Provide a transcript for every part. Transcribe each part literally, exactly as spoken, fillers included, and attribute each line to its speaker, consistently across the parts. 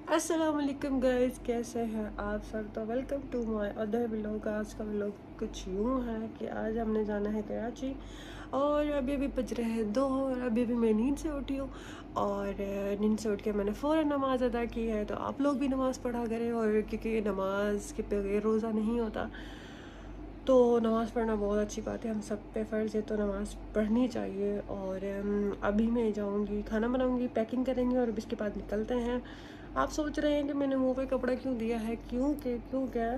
Speaker 1: अस्सलाम वालेकुम गाइस, कैसे हैं आप सब। तो welcome to my other vlog. आज का व्लॉग कुछ यूँ है कि आज हमने जाना है कराची और अभी अभी बज रहे हैं दो और अभी अभी मैं नींद से उठी हूँ और नींद से उठ के मैंने फ़ौरन नमाज़ अदा की है। तो आप लोग भी नमाज़ पढ़ा करें, और क्योंकि नमाज के बगैर रोज़ा नहीं होता, तो नमाज़ पढ़ना बहुत अच्छी बात है, हम सब पे फ़र्ज़ है, तो नमाज़ पढ़नी चाहिए। और अभी मैं जाऊंगी, खाना बनाऊंगी, पैकिंग करेंगे और इसके बाद निकलते हैं। आप सोच रहे हैं कि मैंने मुंह पे कपड़ा क्यों दिया है, क्यों के क्यों क्या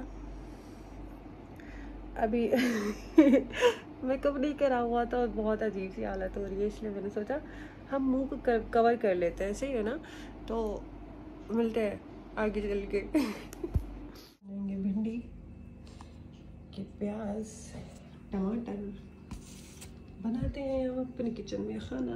Speaker 1: अभी मेकअप नहीं करा हुआ था और बहुत अजीब सी हालत हो रही है, इसलिए मैंने सोचा हम मुंह को कर, कवर कर लेते हैं, सही है ना। तो मिलते हैं आगे चल के। भिंडी कि प्याज टमाटर बनाते हैं हम अपने किचन में खाना।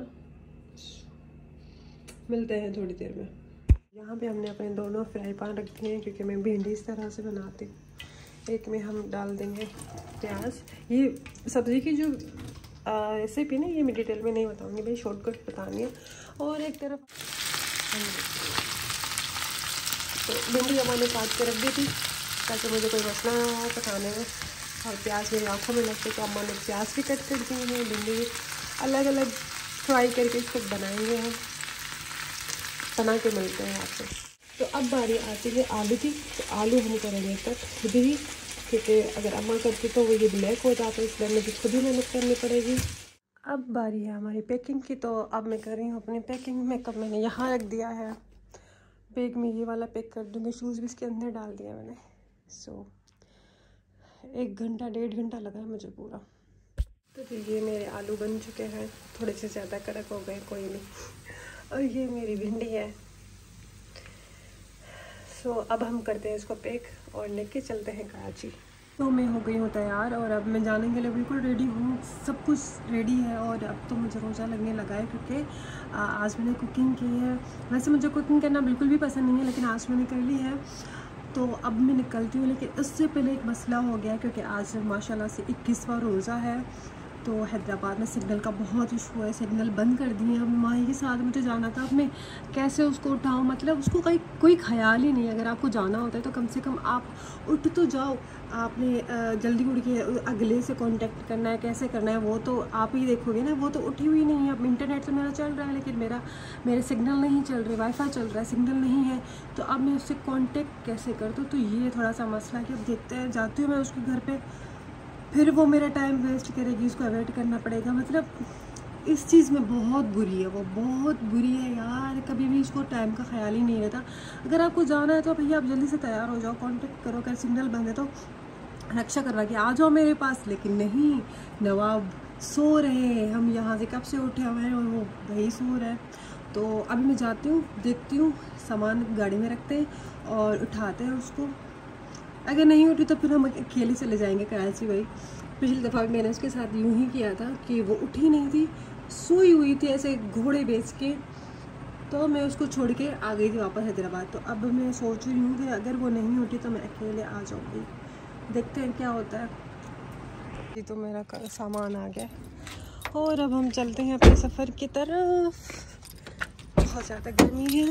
Speaker 1: मिलते हैं थोड़ी देर में। यहाँ पे हमने अपने दोनों फ्राई पैन रख दिए हैं क्योंकि मैं भिंडी इस तरह से बनाती हूँ। एक में हम डाल देंगे प्याज। ये सब्ज़ी की जो रेसिपी ना, ये मैं डिटेल में नहीं बताऊँगी भाई, शॉर्टकट बतानी है। और एक तरफ तो भिंडी हमारे काट के रख दी थी ताकि मुझे कोई मसला ना हो पकाने में, और प्याज मेरी आँखों में लगते, तो अम्मा ने प्याज भी कट कर दी है। भिंडी अलग अलग फ्राई करके इसको बनाएंगे हम, बना के मिलते हैं आपसे। तो अब बारी आती है आलू की। तो आलू हम करेंगे कट खुद ही, क्योंकि अगर अम्मा करती तो वो ये ब्लैक हो जाता है, इसलिए मुझे खुद ही मेहनत करनी पड़ेगी। अब बारी है हमारी पैकिंग की। तो अब मैं कर रही हूँ अपनी पैकिंग। मेकअप मैंने यहाँ रख दिया है, बैग में ये वाला पैक कर दूँगी, शूज़ भी इसके अंदर डाल दिया मैंने। सो एक घंटा डेढ़ घंटा लगा है मुझे पूरा। तो ये मेरे आलू बन चुके हैं, थोड़े से ज़्यादा कड़क हो गए, कोई नहीं। और ये मेरी भिंडी है। सो अब हम करते हैं इसको पैक और लेके चलते हैं कराची। तो मैं हो गई हूँ तैयार और अब मैं जाने के लिए बिल्कुल रेडी हूँ, सब कुछ रेडी है। और अब तो मुझे रोज़ा लगने लगा है क्योंकि आज मैंने कुकिंग की है। वैसे मुझे कुकिंग करना बिल्कुल भी पसंद नहीं है, लेकिन आज मैंने कर ली है, तो अब मैं निकलती हूँ। लेकिन इससे पहले एक मसला हो गया क्योंकि आज माशाल्लाह से इक्कीसवां रोज़ा है। तो हैदराबाद में सिग्नल का बहुत इशू है, सिग्नल बंद कर दिए। अब माही के साथ मुझे जाना था, अब मैं कैसे उसको उठाऊँ, मतलब उसको कहीं कोई ख्याल ही नहीं है। अगर आपको जाना होता है तो कम से कम आप उठ तो जाओ। आपने जल्दी उठ के अगले से कांटेक्ट करना है, कैसे करना है वो तो आप ही देखोगे ना। वो तो उठी हुई नहीं है। अब इंटरनेट तो मेरा चल रहा है, लेकिन मेरा मेरे सिग्नल नहीं चल रहे, वाईफाई चल रहा है, सिग्नल नहीं है। तो अब मैं उससे कांटेक्ट कैसे कर दूँ, तो ये थोड़ा सा मसला है कि अब देखते हैं। जाती हूँ मैं उसके घर पर, फिर वो मेरा टाइम वेस्ट करेगी, उसको अवॉइड करना पड़ेगा। मतलब इस चीज़ में बहुत बुरी है, वो बहुत बुरी है यार। कभी भी इसको टाइम का ख्याल ही नहीं रहता। अगर आपको जाना है तो भैया आप जल्दी से तैयार हो जाओ, कांटेक्ट करो, अगर सिग्नल बंद है तो रक्षा करवा के आ जाओ मेरे पास। लेकिन नहीं, नवाब सो रहे हैं, हम यहाँ से कब से उठे हुए हैं और वो वही सो रहा है। तो अभी मैं जाती हूँ, देखती हूँ, सामान गाड़ी में रखते हैं और उठाते हैं उसको। अगर नहीं उठी तो फिर हम अकेले चले जाएंगे कराची भाई। पिछली दफ़ा भी मैंने उसके साथ यूं ही किया था कि वो उठी नहीं थी, सोई हुई थी ऐसे घोड़े बेच के, तो मैं उसको छोड़ के आ गई थी वापस हैदराबाद। तो अब मैं सोच रही हूँ कि अगर वो नहीं उठी तो मैं अकेले आ जाऊँगी। देखते हैं क्या होता है। ये तो मेरा सामान आ गया और अब हम चलते हैं अपने सफ़र की तरफ। बहुत ज़्यादा गर्मी है,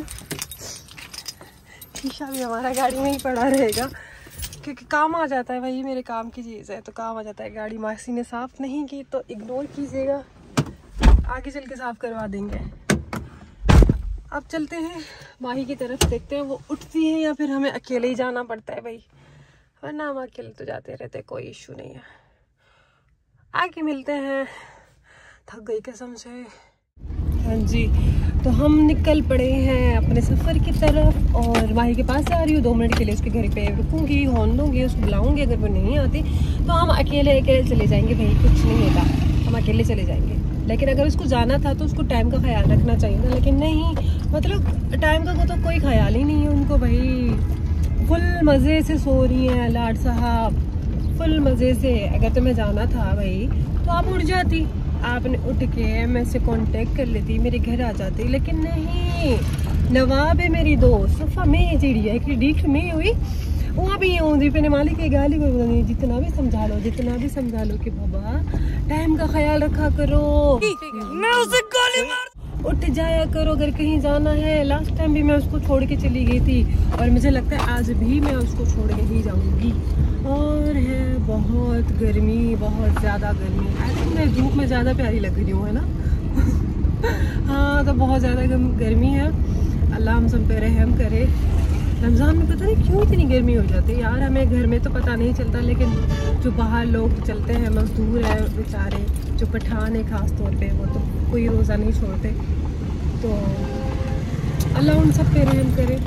Speaker 1: शीशा भी हमारा गाड़ी में ही पड़ा रहेगा क्योंकि काम आ जाता है भाई, मेरे काम की चीज़ है तो काम आ जाता है। गाड़ी मासी ने साफ़ नहीं की तो इग्नोर कीजिएगा, आगे चल के साफ़ करवा देंगे। अब चलते हैं माही की तरफ, देखते हैं वो उठती है या फिर हमें अकेले ही जाना पड़ता है भाई, वरना हम अकेले तो जाते रहते, कोई इशू नहीं है। आगे मिलते हैं, थक गई कसम से। हाँ जी, तो हम निकल पड़े हैं अपने सफ़र की तरफ और माही के पास जा रही हूँ। दो मिनट के लिए उसके घर पे रुकूंगी, हॉर्न दूंगी, उसको बुलाऊंगी। अगर वो नहीं आती तो हम अकेले अकेले चले जाएंगे भाई, कुछ नहीं होता, हम अकेले चले जाएंगे। लेकिन अगर उसको जाना था तो उसको टाइम का ख्याल रखना चाहिए था, लेकिन नहीं, मतलब टाइम का को तो कोई ख्याल ही नहीं है उनको भाई। फुल मज़े से सो रही हैं लाड साहब, फुल मज़े से। अगर तुम्हें जाना था भाई तो आप उठ जाती, आपने उठ के मैं से कांटेक्ट कर लेती, मेरे घर आ जाती। लेकिन नहीं, नवाब है मेरी दोस्त, सफ़ा में चिड़िया है कि डीठ में हुई वहाँ भी ये फिर मालिक की गाली को नहीं। जितना भी समझा लो, जितना भी समझा लो कि बाबा टाइम का ख्याल रखा करो। मैं उसे गाली मार उठ जाया करो अगर कहीं जाना है। लास्ट टाइम भी मैं उसको छोड़ के चली गई थी और मुझे लगता है आज भी मैं उसको छोड़ के ही जाऊंगी। और है बहुत गर्मी, बहुत ज़्यादा गर्मी। आई थिंक मैं धूप में ज़्यादा प्यारी लग रही हूँ, है ना? हाँ, तो बहुत ज़्यादा गर्मी है। अल्लाह हम सब पे रहम करे। रमज़ान में पता नहीं क्यों इतनी गर्मी हो जाती है यार, हमें घर में तो पता नहीं चलता, लेकिन जो बाहर लोग चलते हैं, मजदूर हैं बेचारे, जो पठान है ख़ास तौर पे, वो तो कोई रोज़ा नहीं छोड़ते। तो अल्लाह उन सब पे रहम करे।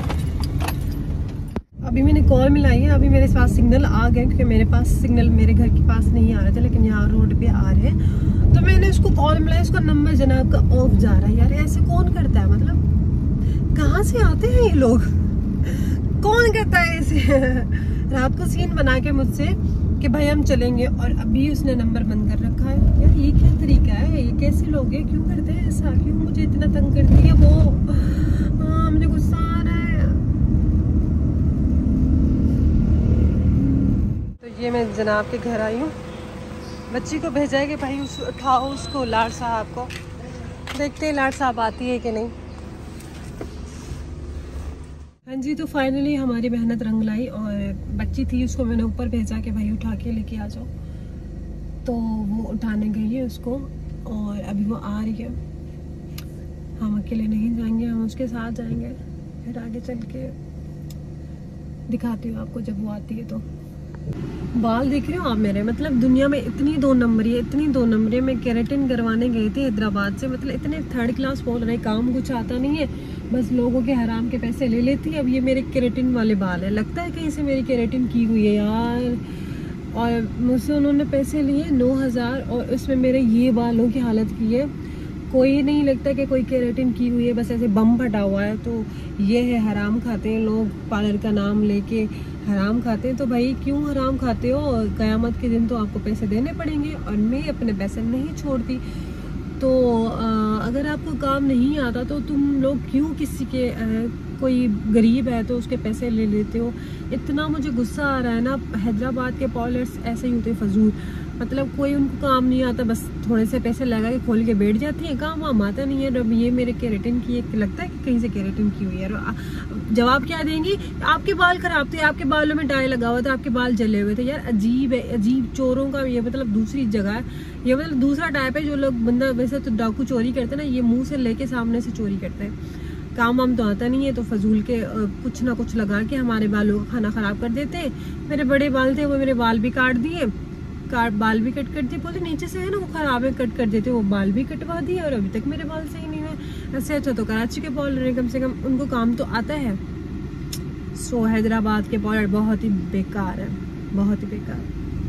Speaker 1: अभी मैंने कॉल मिलाई है, अभी मेरे पास सिग्नल आ गए क्योंकि मेरे पास सिग्नल मेरे घर के पास नहीं आ रहे थे, लेकिन यहाँ रोड पे आ रहे हैं। तो मैंने उसको कॉल मिलाई, उसका नंबर जनाब का ऑफ जा रहा है। यार ऐसे कौन करता है? मतलब कहाँ से आते हैं ये लोग? कौन करता है ऐसे? रात को सीन बना के मुझसे कि भाई हम चलेंगे और अभी उसने नंबर बंद कर रखा है। यार ये क्या तरीका है? ये कैसे लोग हैं? क्यों करते हैं ऐसा? क्यों मुझे इतना तंग करती है वो? हाँ, मुझे गुस्सा आ रहा है। तो ये मैं जनाब के घर आई हूँ, बच्ची को भेजा है कि भाई उस उठाओ उसको, लाड साहब को। देखते हैं लाड साहब आती है कि नहीं। हाँ जी, तो फाइनली हमारी मेहनत रंग लाई और बच्ची थी, उसको मैंने ऊपर भेजा कि भाई उठा के लेके आ जाओ। तो वो उठाने गई है उसको और अभी वो आ रही है। हम अकेले नहीं जाएंगे, हम उसके साथ जाएंगे। फिर आगे चल के दिखाती हूँ आपको जब वो आती है। तो बाल देख रहे हो आप मेरे? मतलब दुनिया में इतनी दो नंबरी है, इतनी दो नंबरी। मैं केराटिन करवाने गई थी हैदराबाद से। मतलब इतने थर्ड क्लास बोल रहे, काम कुछ आता नहीं है, बस लोगों के हराम के पैसे ले लेती है। अब ये मेरे केराटिन वाले बाल है, लगता है कहीं से मेरी केराटिन की हुई है यार। और मुझसे उन्होंने पैसे लिए नौ हज़ार और उसमें मेरे ये बालों की हालत की है। कोई नहीं लगता कि कोई केराटिन की हुई है, बस ऐसे बम फटा हुआ है। तो ये है, हराम खाते हैं लोग, पार्लर का नाम लेके हराम खाते हैं। तो भाई क्यों हराम खाते हो? क़यामत के दिन तो आपको पैसे देने पड़ेंगे और मैं अपने पैसे नहीं छोड़ती। तो आ, अगर आपको काम नहीं आता तो तुम लोग क्यों किसी के आ, कोई गरीब है तो उसके पैसे ले लेते हो? इतना मुझे गुस्सा आ रहा है ना। हैदराबाद के पार्लर्स ऐसे ही होते फजूल, मतलब कोई उनको काम नहीं आता, बस थोड़े से पैसे लगा के खोल के बैठ जाती है, काम वाम आता नहीं है। अब ये मेरे केराटिन की एक लगता है कि कहीं से केराटिन की हुई है। जवाब क्या देंगी? आपके बाल खराब थे, आपके बालों में डाई लगा हुआ था, आपके बाल जले हुए थे। यार अजीब है, अजीब चोरों का ये मतलब दूसरी जगह है, ये मतलब दूसरा टाइप है। जो लोग बंदा वैसे तो डाकू चोरी करते हैं ना, ये मुंह से लेके सामने से चोरी करते हैं। काम वाम तो आता नहीं है, तो फजूल के कुछ ना कुछ लगा के हमारे बालों का खाना खराब कर देते हैं। मेरे बड़े बाल थे, वो मेरे बाल भी काट दिए, काट बाल भी कट कर दिए। बोले नीचे से है ना वो खराब है, कट कर देते, वो बाल भी कटवा दिए और अभी तक मेरे बाल सही नहीं हुए। ऐसे अच्छा तो कराची के पार्लर कम से कम उनको काम तो आता है। सो हैदराबाद के पार्लर बहुत ही बेकार है, बहुत ही बेकार।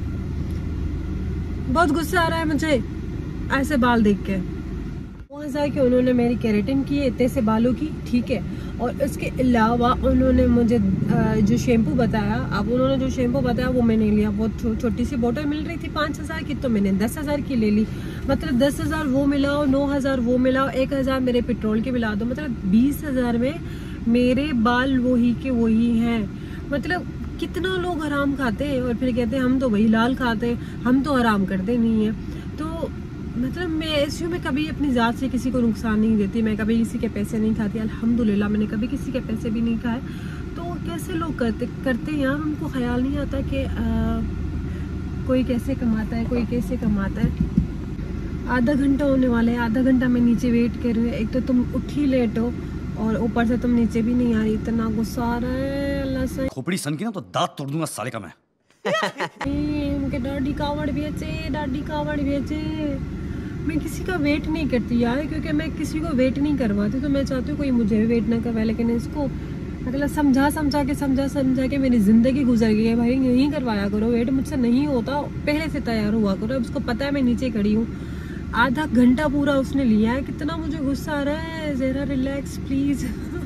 Speaker 1: बहुत गुस्सा आ रहा है मुझे ऐसे बाल देख के। नौ हज़ार के उन्होंने मेरी केराटिन की, इतने से बालों की, ठीक है। और इसके अलावा उन्होंने मुझे जो शैम्पू बताया, अब उन्होंने जो शैम्पू बताया वो मैंने लिया। बहुत छोटी सी बोतल मिल रही थी पाँच हज़ार की, तो मैंने दस हज़ार की ले ली। मतलब दस हज़ार वो मिलाओ, नौ हज़ार वो मिलाओ, एक हज़ार मेरे पेट्रोल के मिला दो, मतलब बीस हज़ार में मेरे बाल वही के वही हैं। मतलब कितना लोग हराम खाते हैं और फिर कहते हैं हम तो वही लाल खाते हैं, हम तो हराम करते नहीं हैं। तो मतलब मैं ऐसी हूँ, मैं कभी अपनी ज़ात से किसी को नुकसान नहीं देती, मैं कभी किसी के पैसे नहीं खाती, अल्हम्दुलिल्लाह मैंने कभी किसी के पैसे भी नहीं खाए। तो कैसे लोग करते करते हैं यार, उनको ख्याल नहीं आता कि आ, कोई कैसे कमाता है, कोई कैसे कमाता है। आधा घंटा होने वाला है, आधा घंटा मैं नीचे वेट कर रही हूँ। एक तो तुम उठी लेट हो और ऊपर से तुम नीचे भी नहीं आ रही। इतना गुस्सा आ रहा है, अल्लाह से
Speaker 2: खोपड़ी सन की ना तो दांत तोड़ दूंगा साले का मैं।
Speaker 1: उनके डाडी कावड़ बेचे, डाडी कावड़ बेचे। मैं किसी का वेट नहीं करती यार, क्योंकि मैं किसी को वेट नहीं करवाती, तो मैं चाहती हूँ कोई मुझे भी वेट ना करवाए। लेकिन इसको मतलब समझा समझा के समझा समझा के मेरी जिंदगी गुजर गई है। भाई नहीं करवाया करो वेट, मुझसे नहीं होता, पहले से तैयार हुआ करो। अब उसको पता है मैं नीचे खड़ी हूँ, आधा घंटा पूरा उसने लिया है। कितना मुझे गुस्सा आ रहा है, जरा रिलैक्स प्लीज।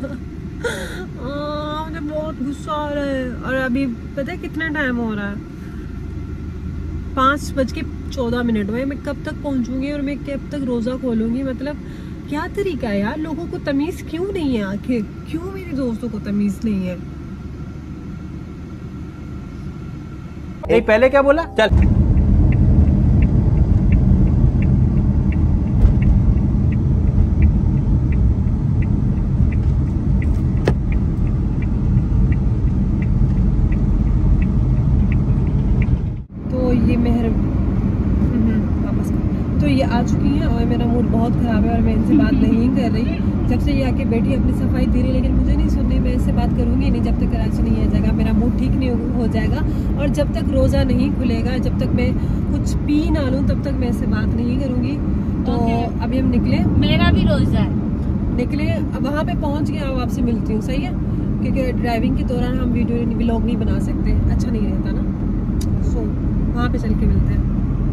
Speaker 1: मुझे बहुत गुस्सा आ रहा है। और अभी पता है कितना टाइम हो रहा है? पाँच बज के चौदह मिनट हुए। मैं कब तक पहुंचूंगी और मैं कब तक रोजा खोलूंगी? मतलब क्या तरीका है यार, लोगों को तमीज क्यों नहीं है? आखिर क्यों मेरे दोस्तों को तमीज नहीं है?
Speaker 3: ए, पहले क्या बोला? चल
Speaker 1: ये मेहर वापस कर। तो ये आ चुकी हैं और मेरा मूड बहुत ख़राब है और मैं इनसे बात नहीं कर रही। जब से ये आके बैठी अपनी सफाई दे रही, लेकिन मुझे नहीं सुननी। मैं इससे बात करूँगी नहीं जब तक कराची नहीं आ जाएगा, मेरा मूड ठीक नहीं हो जाएगा। और जब तक रोज़ा नहीं खुलेगा, जब तक मैं कुछ पी ना लूँ, तब तक मैं इससे बात नहीं करूँगी। तो अभी हम निकले,
Speaker 4: मेरा भी रोज़ा है।
Speaker 1: निकले अब वहाँ पे पहुँच गए। अब आपसे मिलती हूँ, सही है? क्योंकि ड्राइविंग के दौरान हम वीडियो व्लॉग नहीं बना सकते, अच्छा नहीं रहता ना। सो वहाँ पे चल के मिलते हैं।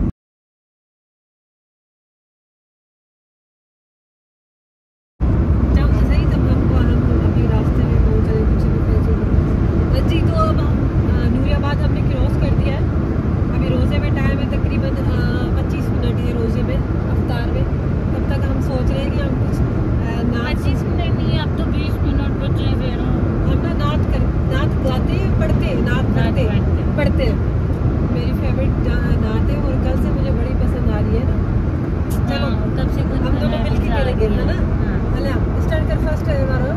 Speaker 1: जी तो अब नूरियाबाद हमने क्रॉस कर दिया है। अभी रोज़े में टाइम है तकरीबन पच्चीस मिनट है रोज़े में, अफ्तार में। तब तक हम सोच रहे हैं कि हम कुछ
Speaker 4: पच्चीस मिनट नहीं, अब तो बीस मिनट बचे हैं।
Speaker 1: हम ना नात कर नात गाते पढ़ते नात गाते पढ़ते मेरी फेवरेट नात है और कल से मुझे बड़ी पसंद आ रही है ना। चलो
Speaker 4: कब से
Speaker 1: हम दोनों मिल के करेंगे है ना। अल्लाह स्टार्ट कर फर्स्ट है हमारा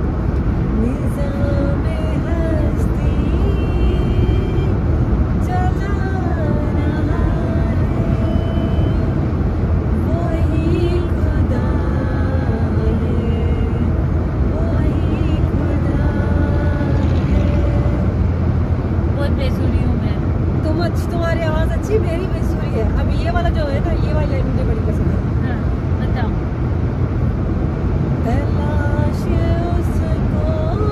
Speaker 1: तुम्हारी आवाज अच्छी, मेरी बेसुरी है। अब ये वाला जो है ना, ये वाली लाइन मुझे बड़ी पसंद है।
Speaker 4: हाँ, बताओ।
Speaker 1: तलाश उसको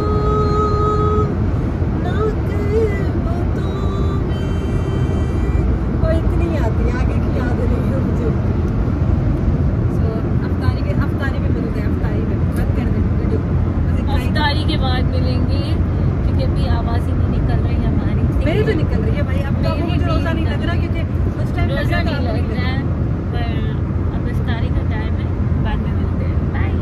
Speaker 1: नाक़िबतों में, और इतनी आती है, आगे की याद नहीं है मुझे। सो अफ्तारी के अफ्तारी में मिलते हैं। अफ्तारी में बंद कर दे वीडियो।
Speaker 4: अफ्तारी के बाद मिलेंगे क्योंकि अभी आवाज़ ही नहीं निकल रही हमारी।
Speaker 1: मेरी तो निकल रही है भाई। अब तो मुझे रोज़ा नहीं लग रहा क्योंकि उस टाइम
Speaker 4: रोज़ा नहीं लग रहा है, पर अब इफ्तारी का टाइम है, बाद में मिलते हैं। बाय।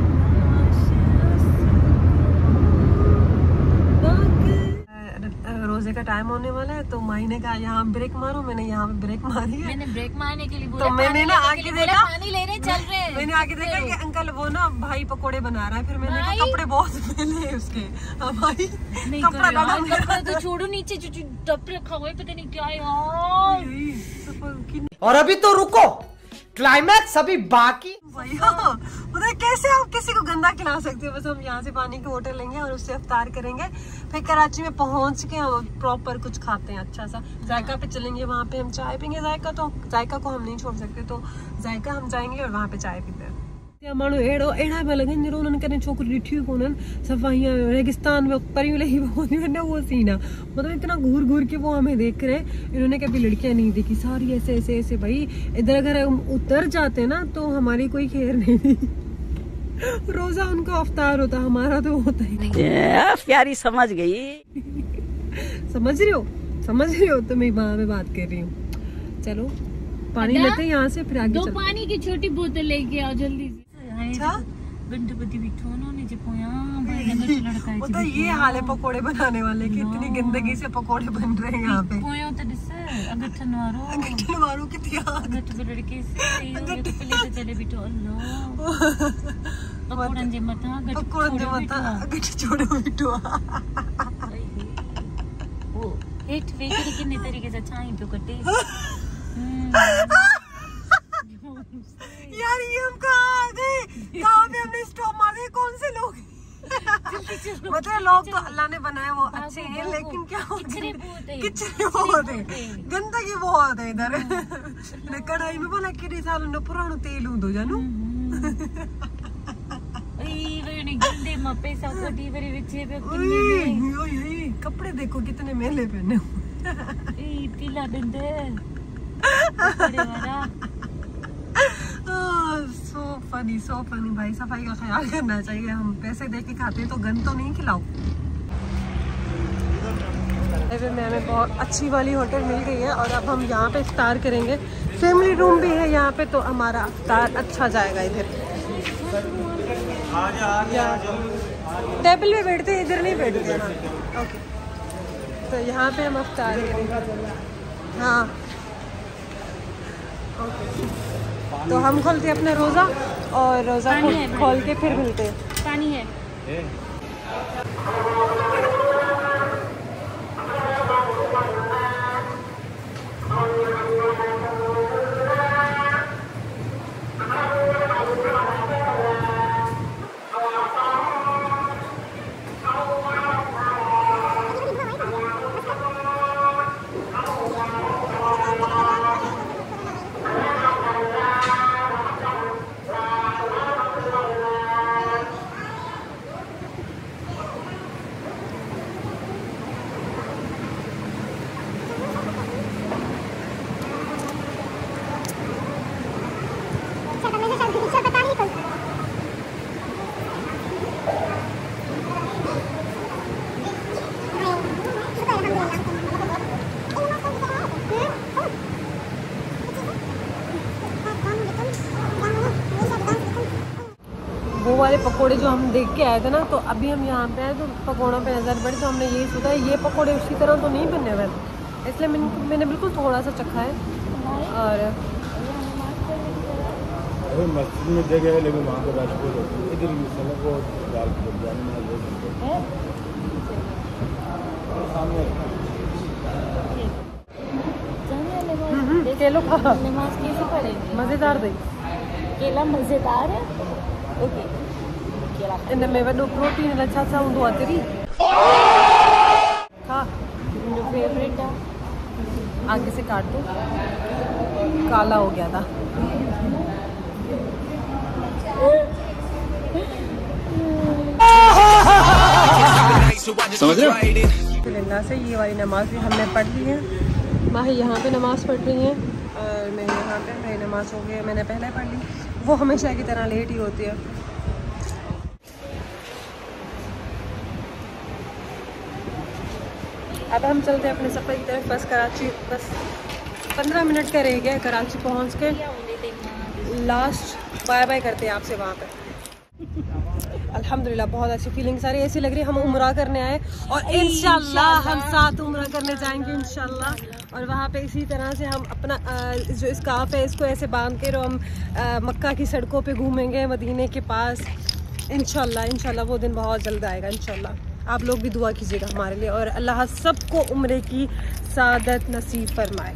Speaker 1: रोज़े का टाइम होने वाला है तो माही ने कहा यहाँ ब्रेक मारो। मैंने यहाँ पे ब्रेक मारी है।
Speaker 4: मैंने ब्रेक मारने के लिए बोला,
Speaker 1: तो मैंने ना आगे देखा,
Speaker 4: पानी लेने चल रहे हैं।
Speaker 1: मैंने आगे देखा कि अंकल वो ना भाई पकोड़े बना रहा है। फिर मैंने कहा कपड़े बहुत पहले है उसके। भाई कपड़ा काटा मेरा
Speaker 4: तो छोड़ो, नीचे टप रखा हुआ है, पता नहीं क्या यार।
Speaker 3: और अभी तो रुको, क्लाइमैक्स अभी बाकी।
Speaker 1: भैया मतलब कैसे आप किसी को गंदा खिला सकते हो। बस हम यहाँ से पानी की होटल लेंगे और उससे अफ्तार करेंगे। फिर कराची में पहुँच के हम प्रॉपर कुछ खाते हैं अच्छा सा। जायका पे चलेंगे, वहाँ पे हम चाय पीएंगे। जायका तो जायका को हम नहीं छोड़ सकते, तो जायका हम जाएंगे और वहाँ पे चाय पीते हैं। माण्हू अहिड़ो अहिड़ा पिया लॻनि जहिड़ो उन्हनि कॾहिं छोकिरियूं ॾिठियूं कोन्हनि। सफ़ा हीअं रेगिस्तान में परियूं लही पवंदियूं आहिनि, वो सीन है। मतलब इतना घूर घूर के वो हमें देख रहे हैं। इन्होंने कभी लड़कियां नहीं देखी, सारी ऐसे ऐसे ऐसे। भाई इधर अगर हम उतर जाते ना तो हमारी कोई खैर नहीं। रोजा उनको अफ्तार होता, हमारा तो होता ही नहीं।
Speaker 5: प्यारी समझ गई।
Speaker 1: समझ रही हो समझ रही हो तो मैं वहाँ में बात कर रही हूँ। चलो पानी लेते हैं यहाँ से, फिर आगे
Speaker 4: दो पानी की छोटी बोतल लेके आओ जल्दी से।
Speaker 1: अच्छा वो तो ये हाल है पकोड़े बनाने वाले की, इतनी गंदगी से पकोड़े बन रहे हैं यहाँ पे। यार ये हम कहाँ आ गए, कहाँ पे हमने स्टॉप मार दिया, कौन से लोग। मतलब लोग तो अल्लाह ने बनाए वो अच्छे हैं, लेकिन क्या किचरे बहुत है, गंदगी बहुत है इधर। कढ़ाई में बोला कि साल न पुरानो तेल हूंदो जानू। कपड़े देखो कितने मेले पहने। सो फनी सो फनी भाई, सफाई का ख्याल करना चाहिए। हम पैसे दे के खाते हैं तो गंद तो नहीं खिलाओ। में हमें बहुत अच्छी वाली होटल मिल गई है और अब हम यहाँ पे इफ्तार करेंगे। फैमिली रूम भी है यहाँ पे, तो हमारा इफ्तार अच्छा जाएगा। इधर टेबल पे बैठते हैं, इधर नहीं बैठते हैं। हाँ ओके, तो यहाँ पे हम इफ्तार करेंगे। हाँ ओके, तो हम खोलते हैं अपना रोज़ा और रोज़ा खोल, खोल के फिर मिलते हैं।
Speaker 4: पानी है।
Speaker 1: वाले पकोड़े जो हम देख के आए थे ना, तो अभी हम यहाँ पे आए तो पकोड़ों पे नज़र पड़ी, तो हमने यही सोचा ये पकोड़े उसी तरह तो नहीं बने हुए, इसलिए मैंने मैंने बिल्कुल थोड़ा सा चखा है। और
Speaker 5: मस्जिद में जगह है लेकिन वहाँ पर राजपूत होती है, इधर सड़क को डाल के जाने में बहुत दिक्कत है। सामने
Speaker 1: केलो खा,
Speaker 4: नमाज कैसे पढ़ेंगे?
Speaker 1: मज़ेदार दे
Speaker 4: केला मजेदार है। ओके केला
Speaker 1: इनमें वॾो प्रोटीन अच्छा सा हूंदो आहे तेरी खा।
Speaker 4: मुंहिंजो फेवरेट आहे।
Speaker 1: आगे से काट दो, काला हो गया था।
Speaker 2: समझ रहे हो?
Speaker 1: अल्हम्दुलिल्लाह से ये वाली नमाज भी हमने पढ़ ली है। माही यहाँ पे नमाज पढ़ रही है और मैं यहाँ पे, मेरी नमाज हो गई है, मैंने पहले पढ़ ली। वो हमेशा की तरह लेट ही होती है। अब हम चलते हैं अपने सफ़र की तरफ। बस कराची, बस पंद्रह मिनट का रह गया कराची पहुँच के। लास्ट बाय बाय करते हैं आपसे वहाँ पे। अल्हम्दुलिल्लाह बहुत अच्छी फीलिंग, सारी ऐसी लग रही है हम उम्रा करने आए और इंशाल्लाह हम साथ उम्रा करने जाएंगे इंशाल्लाह। और वहाँ पे इसी तरह से हम अपना जो स्कार्फ है इसको ऐसे बांध के हम मक्का की सड़कों पे घूमेंगे मदीने के पास इंशाल्लाह। इंशाल्लाह वो दिन बहुत जल्द आएगा इंशाल्लाह। आप लोग भी दुआ कीजिएगा हमारे लिए और अल्लाह सबको उम्रे की सादत नसीब फरमाए।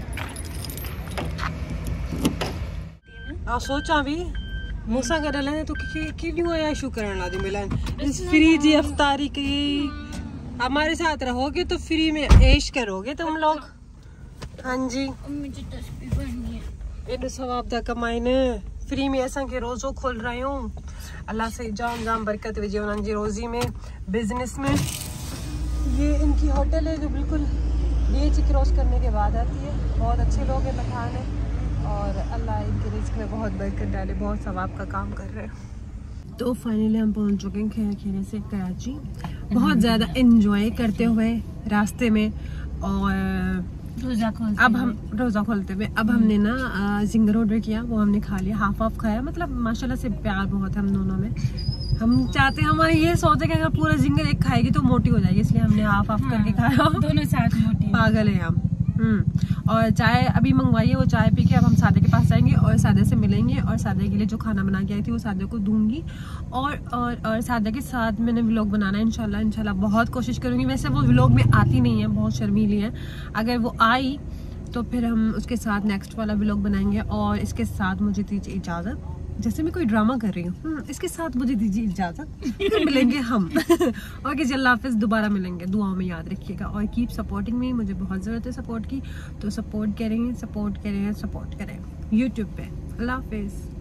Speaker 1: आ सोचा भी मूसा गॾु हलाए तो क्यों आया शू करण ला मिलन इस फ्री जी अफ्तारी की। हमारे साथ रहोगे तो फ्री में ऐश करोगे तुम लोग। हाँ जी
Speaker 4: मुझे तस्वीर बननी है।
Speaker 1: एॾो सवाब था कमाइनि फ्री में, असांखे रोज़ो खोल रहे हूँ। अल्लाह से जाम जाम बरकत विझे उन्हनि जी रोज़ी में, बिजनेस में। ये इनकी होटल है जो बिल्कुल बीच क्रॉस करने के बाद आती है। बहुत अच्छे लोग हैं, पठान है और अल्लाह इनके रिस्क में बहुत बरकत डाले, बहुत सवाब का काम कर रहे हैं। तो फाइनली हम पहुंच चुके हैं खेर खेरे से कराची, बहुत ज़्यादा एंजॉय करते हुए रास्ते में। और
Speaker 4: रोज़ा खोलते
Speaker 1: अब हम रोज़ा खोलते हुए अब हमने ना जिंगर ऑर्डर किया, वो हमने खा लिया, हाफ हाफ खाया। मतलब माशाल्लाह से प्यार बहुत है हम दोनों में। हम चाहते हैं, हमारे ये सोचे कि अगर पूरा जिंगर एक खाएगी तो मोटी हो जाएगी, इसलिए हमने हाफ हाफ करके खाया।
Speaker 4: दोनों साथ मोटी
Speaker 1: पागल है हम। हम्म और चाय अभी मंगवाइए, वो चाय पी के अब हम सादे के पास जाएंगे और सादे से मिलेंगे और सादे के लिए जो खाना बना के आई थी वो सादे को दूंगी। और और और सादे के साथ मैंने व्लॉग बनाना है इंशाल्लाह। इंशाल्लाह बहुत कोशिश करूंगी। वैसे वो व्लॉग में आती नहीं है, बहुत शर्मीली है। अगर वो आई तो फिर हम उसके साथ नेक्स्ट वाला व्लॉग बनाएंगे। और इसके साथ मुझे दीजिए इजाज़त, जैसे मैं कोई ड्रामा कर रही हूँ। इसके साथ मुझे दीजिए इजाज़त, फिर मिलेंगे हम। ओके जी, अल्लाह हाफिज़, दोबारा मिलेंगे। दुआओं में याद रखिएगा और कीप सपोर्टिंग मी। मुझे बहुत ज़रूरत है सपोर्ट की, तो सपोर्ट करें, सपोर्ट करें, सपोर्ट करें यूट्यूब पे। अल्लाह हाफिज़।